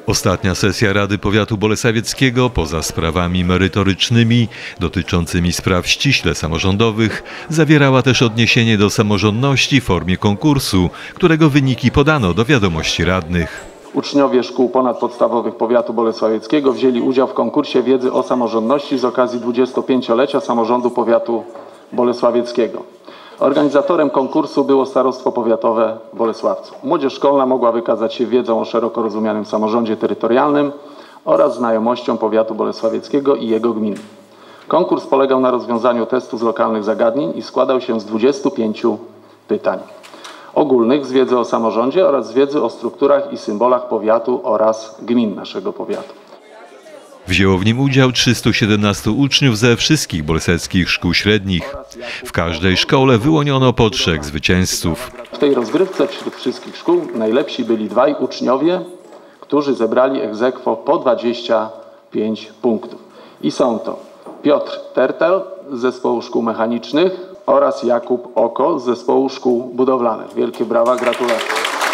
Ostatnia sesja Rady Powiatu Bolesławieckiego, poza sprawami merytorycznymi dotyczącymi spraw ściśle samorządowych, zawierała też odniesienie do samorządności w formie konkursu, którego wyniki podano do wiadomości radnych. Uczniowie szkół ponadpodstawowych powiatu bolesławieckiego wzięli udział w konkursie wiedzy o samorządności z okazji 25-lecia samorządu powiatu bolesławieckiego. Organizatorem konkursu było Starostwo Powiatowe w Bolesławcu. Młodzież szkolna mogła wykazać się wiedzą o szeroko rozumianym samorządzie terytorialnym oraz znajomością powiatu bolesławieckiego i jego gmin. Konkurs polegał na rozwiązaniu testu z lokalnych zagadnień i składał się z 25 pytań ogólnych z wiedzy o samorządzie oraz z wiedzy o strukturach i symbolach powiatu oraz gmin naszego powiatu. Wzięło w nim udział 317 uczniów ze wszystkich bolesławieckich szkół średnich. W każdej szkole wyłoniono po 3 zwycięzców. W tej rozgrywce wśród wszystkich szkół najlepsi byli 2 uczniowie, którzy zebrali ex aequo po 25 punktów. I są to Piotr Tertel z Zespołu Szkół Mechanicznych oraz Jakub Oko z Zespołu Szkół Budowlanych. Wielkie brawa, gratulacje.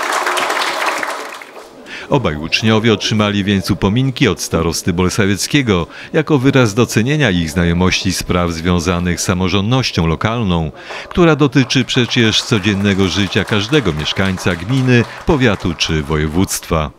Obaj uczniowie otrzymali więc upominki od starosty bolesławieckiego jako wyraz docenienia ich znajomości spraw związanych z samorządnością lokalną, która dotyczy przecież codziennego życia każdego mieszkańca gminy, powiatu czy województwa.